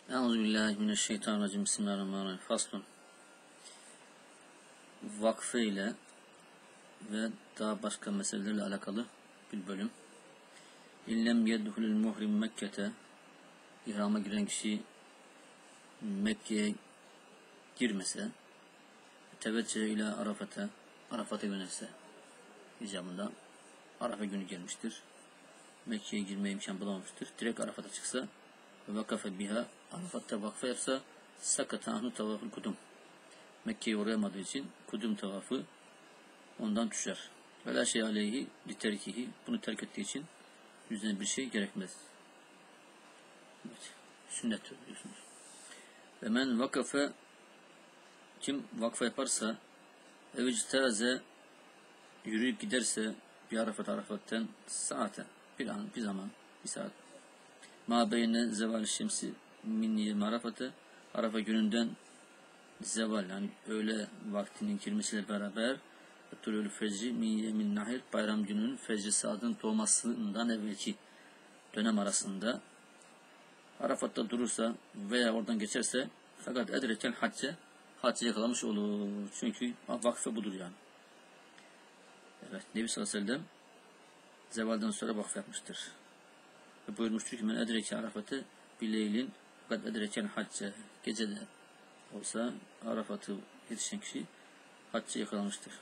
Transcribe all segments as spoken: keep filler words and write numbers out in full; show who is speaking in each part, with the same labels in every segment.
Speaker 1: Euzubillahimineşşeytanirracim. Bismillahirrahmanirrahim. Faslun. Vakfe ile ve daha başka meselelerle alakalı bir bölüm. İllem yedhulul muhrim Mekke'te, ihrama giren kişi Mekke'ye girmese, teveccühe ile Arafat'a, Arafat'a yönelse icabında Arafa günü gelmiştir. Mekke'ye girmeye imkan bulamamıştır. Direkt Arafat'a çıksa ve vakafe biha, Arafat'ta vakfe yapsa sakata ahnu tavaful kudum. Mekke'ye uğrayamadığı için kudum tavafı ondan düşer. Ve la şey aleyhi li terkihi, bunu terk ettiği için yüzüne bir şey gerekmez. Evet, sünnet diyorsunuz. Ve men vakafe, kim vakfe yaparsa ev ictaze, yürüyüp giderse bir Arafat Arafat'tan saate, bir an, bir zaman, bir saat. Ma beyne zeval şemsi min yevmi Arafat'ı, Arafa gününden zeval, yani öğle vaktinin girmesiyle beraber tulul fecri min yemin nahir, bayram gününün fecri saatinin doğmasından evvelki dönem arasında Arafat'ta durursa veya oradan geçerse fakat edreken hacce, haccı yakalamış olur. Çünkü vakfe budur yani. Evet, Nebi sallallahu aleyhi ve sellem zevalden sonra vakfe yapmıştır. Ve buyurmuştur ki men edreke Arafat'ı bileylin fakat edreken hacce, gecede olsa Arafat'ı yetişen kişi haccı yakalamıştır.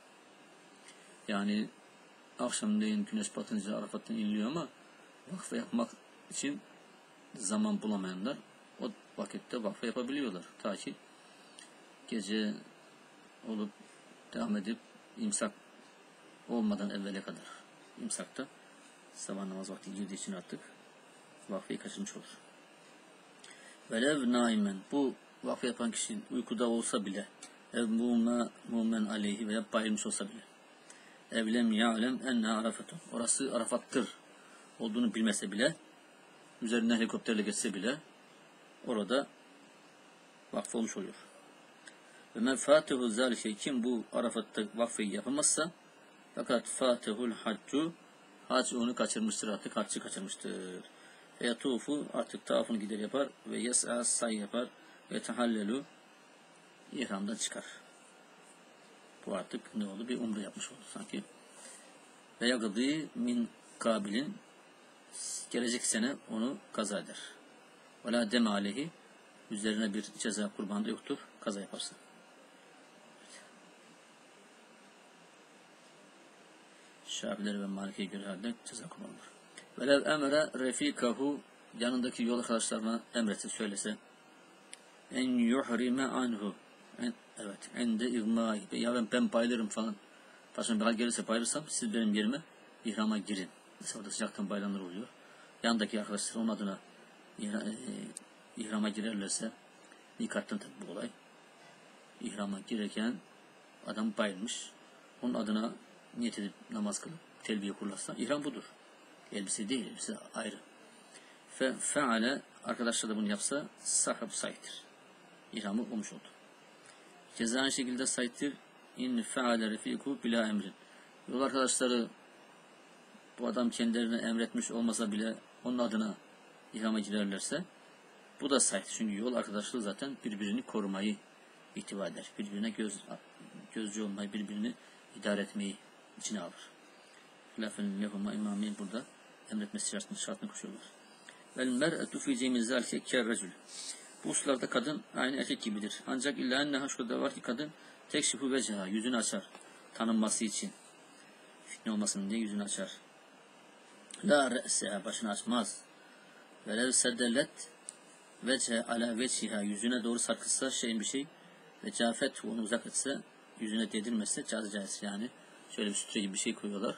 Speaker 1: Yani akşamleyin güneş batınca Arafat'tan iniliyor ama vakfe yapmak için zaman bulamayanlar o vakitte vakfe yapabiliyorlar. Ta ki gece olup devam edip imsak olmadan evvele kadar. İmsakta sabah namaz vakti girdiği için artık vakfeyi kaçırmış olur. Velev naimen, bu vakfe yapan kişi uykuda olsa bile, ev mu'me mu'men aleyhi veya bayılmış olsa bile, evlem ya'lem enne Arafat'un, orası Arafat'tır olduğunu bilmese bile, üzerinden helikopterle geçse bile orada vakfe olmuş oluyor. Ve men fatihu zalike, kim bu Arafat'ta vakfeyi yapamazsa fakat fatihul haccu, hac onu kaçırmıştır, artık haccı kaçırmıştır. Ve yatufu, artık tavafını gider yapar ve yes'a, say yapar ve tehallelu, ihramdan çıkar. Bu artık ne oldu? Bir umre yapmış oldu sanki. Ve yagıdî min kabilin, gelecek sene onu kaza eder. Ve la dem aleyhi, üzerine bir ceza kurbanı yoktur kaza yaparsa. Şafiileri ve Maliki'ye göre halde ceza kurbanı olur. Velev emre refikahu, yanındaki yol arkadaşlarına emretse, söylese en yuhrime anhu, en, evet ende igmai, ya ben, ben bayılırım falan, başıma bir hal gelirse bayılırsam siz benim yerime ihrama girin. Mesela orada sıcaktan bayılanlar oluyor. Yanındaki arkadaşlar onun adına ihrama girerlerse, nikahtan tabi bu olay, ihrama girerken adam bayılmış, onun adına niyet edip namaz kılıp telbiye kurlarsa ihram budur. Elbise değil, elbise ayrı. Fe feale, arkadaşlar da bunu yapsa sahab saytır. İhramı olmuş oldu. Ceza aynı şekilde saytır. İn feale refiku bila emrin. Yol arkadaşları bu adam kendilerine emretmiş olmasa bile onun adına ihrama girerlerse bu da saytır. Çünkü yol arkadaşlığı zaten birbirini korumayı ihtiva eder. Birbirine göz, gözcü olmayı, birbirini idare etmeyi içine alır. Lafın lehuma imamiyin burada emretmesi şartını, şartını koşuyorlar. Vel mer'etu fi cemil zalike kerrecül. Bu hususlarda kadın aynı erkek gibidir. Ancak illa enneha, şurada var ki kadın tekşifu vecaha, yüzünü açar. Tanınması için. Fitne olmasın diye yüzünü açar. La re'seha, başını açmaz. Velev seddelet veche ala veçhiha, yüzüne doğru sarkıtsa şeyin bir şey ve cafet onu uzak etse, yüzüne değdirmezse caz caiz, yani şöyle bir sütre gibi bir şey koyuyorlar.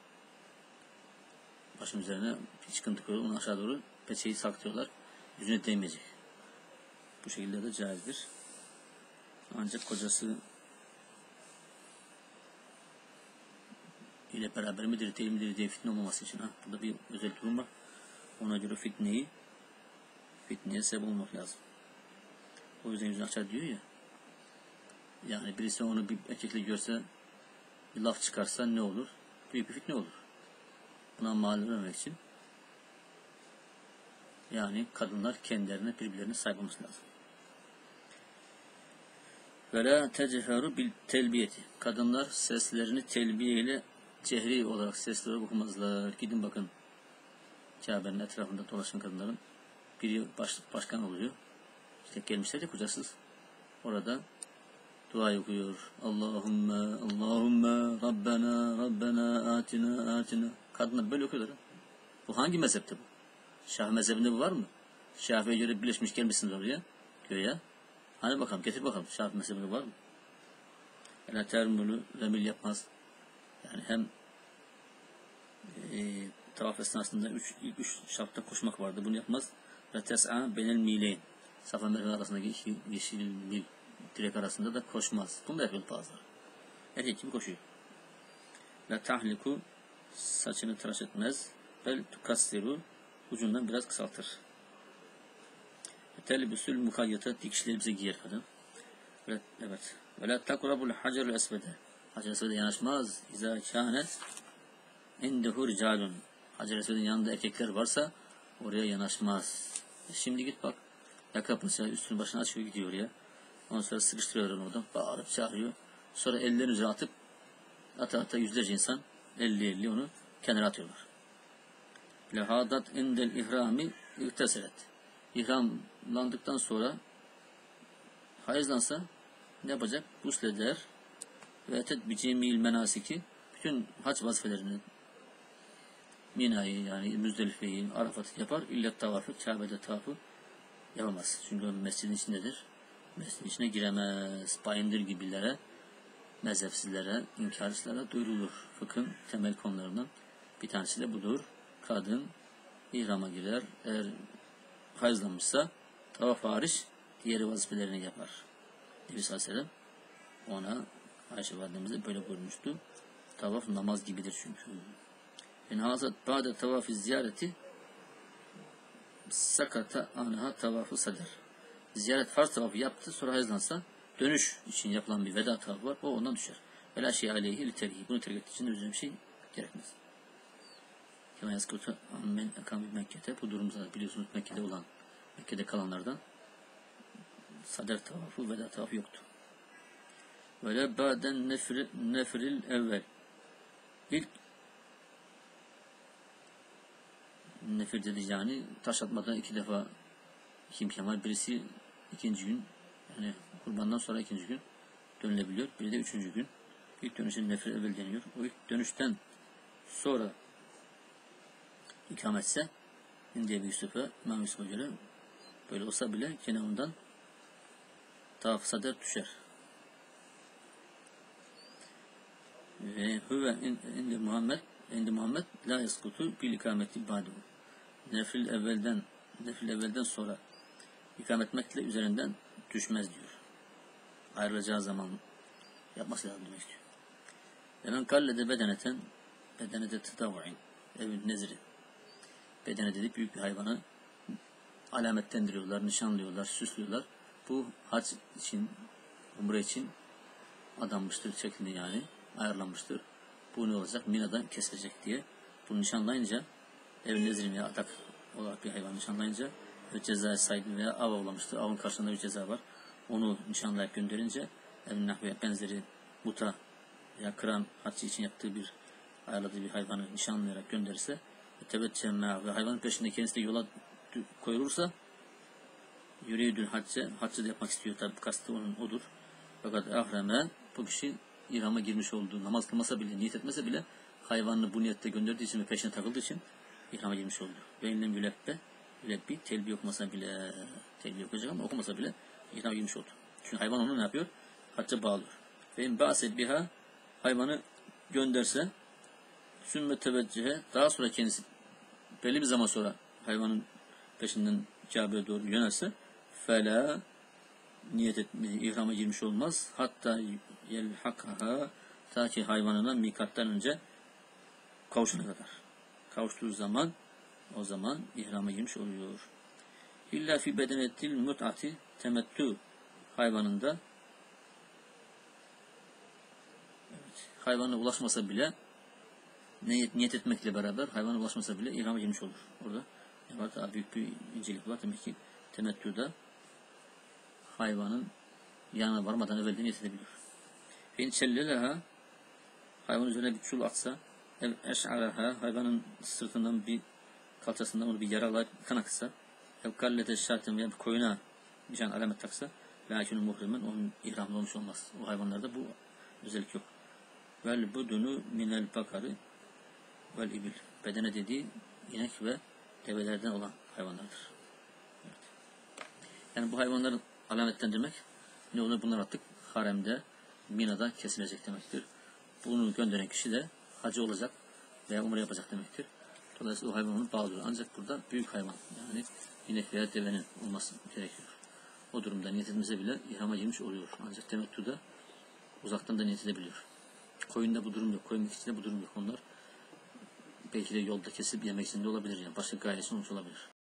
Speaker 1: Başın üzerine bir çıkıntı koyuyorlar, onu aşağı doğru peçeyi sarkıtıyorlar. Yüzüne değmeyecek. Bu şekilde de caizdir. Ancak kocası ile beraber midir değil midir diye fitne olmaması için. Ha? Burada bir özel durum var. Ona göre fitneyi fitneye sebep olmak lazım. O yüzden yüzünü açar diyor ya. Yani birisi onu bir erkekle görse, bir laf çıkarsa ne olur? Büyük bir fitne olur. Buna mal vermemek için Yani kadınlar kendilerine birbirlerine sahip olması lazım. Ve la techeru bil telbiyeti. Kadınlar seslerini telbiye ile cehri olarak sesleri okumazlar. Gidin bakın Kabe'nin etrafında dolaşan kadınların biri baş, başkan oluyor. İşte gelmişler de kocasız. Orada dua okuyor. Allahümme, Allahümme, Rabbena, Rabbena, atina, atina. Kadınlar böyle okuyorlar. Bu hangi mezhepte bu? Şafii mezhebinde bu var mı? Şafii'ye göre birleşmiş gelmişsiniz oraya, köye. Hani bakalım, getir bakalım. Şafii mezhebinde var mı? Yani termülü remil yapmaz. Yani hem e, tavaf esnasında üç, ilk üç şartta koşmak vardı. Bunu yapmaz. Ve tes'a benel mileyn. Safa Merve arasındaki iki yeşil mil direk arasında da koşmaz. Bunu da yapıyor bazıları. Erkek gibi koşuyor. La tahliku, saçını tıraş etmez. Bel tukassiru, ucundan biraz kısaltır. Telbüsül mukayyata, dikişleri bize giyer kadın. Evet. evet. Ve la takrabul hacerul esvede. Hacer esvede yanaşmaz. İzâ kânet indehu ricalun. Hacer esvedin yanında erkekler varsa oraya yanaşmaz. E şimdi git bak. Yakapısı üstünü başına açıyor gidiyor oraya. Ondan sonra sıkıştırıyor onu oradan. Bağırıp çağırıyor. Sonra ellerini üzerine atıp ata ata yüzlerce insan elli elli onu kenara atıyorlar. Lehadat indel ihrami ükteseret. İhramlandıktan sonra hayızlansa ne yapacak? Gusleder ve etet bicemil menasiki, bütün hac vazifelerini, Mina'yı yani Müzdelife'yi, Arafat'ı yapar. İllet tavafı, Kabe'de tavafı yapamaz. Çünkü o mescidin içindedir. Mescidin içine giremez. Bayındır gibilere, mezhepsizlere, inkarcılara duyurulur. Fıkhın temel konularından bir tanesi de budur. Kadın ihrama girer. Eğer hayızlanmışsa tavaf hariç diğer vazifelerini yapar. Nebi sallallahu aleyhi ve sellem ona, Ayşe validemize böyle buyurmuştu. Tavaf namaz gibidir çünkü. En hazat ba'de tavafi ziyareti sakata anha tavafı sader. Ziyaret farz tavafı yaptı, sonra hayızlansa dönüş için yapılan bir veda tavafı var. O ondan düşer. Vela şey aleyhi literhi. Bunu terk ettiği için de üzerine bir şey gerekmez. Kema yazkutu ammen ekam Mekke'de. Bu durumda biliyorsunuz Mekke'de olan, Mekke'de kalanlardan sader tavafı, veda tavafı yoktu. Ve ba'den nefri, nefril evvel. İlk nefir dedi yani taş atmadan iki defa iki imkan var. Birisi ikinci gün, yani kurbandan sonra ikinci gün dönülebiliyor. Biri de üçüncü gün. İlk dönüşün nefir evvel deniyor. O ilk dönüşten sonra ikametse İndiye bir Yusuf'a, İmam Yusuf'a göre böyle olsa bile gene ondan tavaf sader düşer. Ve huve indi Muhammed indi Muhammed la yaskutu bil ikameti ba'du. Nefil evvelden nefil evvelden sonra ikamet etmekle üzerinden düşmez diyor. Ayrılacağı zaman yapması lazım demek istiyor. Hemen kallede bedeneten bedenede tetavvu'in evin nezri. Bedene dedi büyük bir hayvanı alametlendiriyorlar, nişanlıyorlar, süslüyorlar. Bu hac için, umre için adanmıştır şeklinde yani ayarlanmıştır. Bu ne olacak? Mina'dan kesilecek diye. Bunu nişanlayınca evin nezri veya adak olarak bir hayvan nişanlayınca ve cezaya sahibi veya av avlamıştır. Avın karşılığında bir ceza var. Onu nişanlayıp gönderince evin nahve benzeri muta veya kıran haccı için yaptığı bir ayarladığı bir hayvanı nişanlayarak gönderirse tebeccemme ve hayvanın peşinde kendisi de yola koyulursa yüreğidül hacce haccı da yapmak istiyor tabi kastı onun odur. Fakat ahreme bu kişi İhrama girmiş olduğu, namaz kılmasa bile, niyet etmese bile hayvanını bu niyette gönderdiği için ve peşine takıldığı için İhrama girmiş oldu. Ve inlem yülebbe, yülebbi, telbiye okumasa bile, telbiye okuyacak ama okumasa bile İhrama girmiş oldu. Çünkü hayvan onu ne yapıyor? Hacca bağlıyor. Ve in ba'se biha, hayvanı gönderse, sümme teveccühe, daha sonra kendisi belli bir zaman sonra hayvanın peşinden Kabe'ye doğru yönelse, fela, niyet etmeye, ihrama girmiş olmaz. Hatta yelhakaha, ta ki hayvanına mikattan önce kavuşana kadar. Kavuştuğu zaman o zaman ihrama girmiş oluyor. İlla fi bedenetil mut'ati temettü hayvanında evet, hayvana ulaşmasa bile niyet, niyet etmekle beraber hayvana ulaşmasa bile ihrama girmiş olur. Orada ne var? Daha büyük bir incelik var. Demek ki temettüde hayvanın yanına varmadan evvel de niyet edebilir. Fe in çelleleha, hayvanın üzerine bir çul atsa, ev eş'araha, hayvanın sırtından bir kalçasından onu bir yaralayıp kan aksa, ev kallete şartın veya bir koyuna bir can alamet taksa, lakinun muhrimin onun ihramlı olmuş olmaz. O hayvanlarda bu özellik yok. Vel budunu minel bakarı vel ibil. Bedene dediği inek ve develerden olan hayvanlardır. Evet. Yani bu hayvanların alametlendirmek ne olur? Bunlar artık haremde, Mina'da kesilecek demektir. Bunu gönderen kişi de hacı olacak veya umre yapacak demektir. Dolayısıyla o hayvan onu bağlıyor. Ancak burada büyük hayvan, yani inek veya devenin olması gerekiyor. O durumda niyet etmese bile ihrama girmiş oluyor. Ancak temettüde uzaktan da niyet edebiliyor. Koyunda bu durum yok. Koyun ikisinde bu durum yok. Onlar belki de yolda kesip yemek için de olabilir. Yani başka gayesi olmuş olabilir.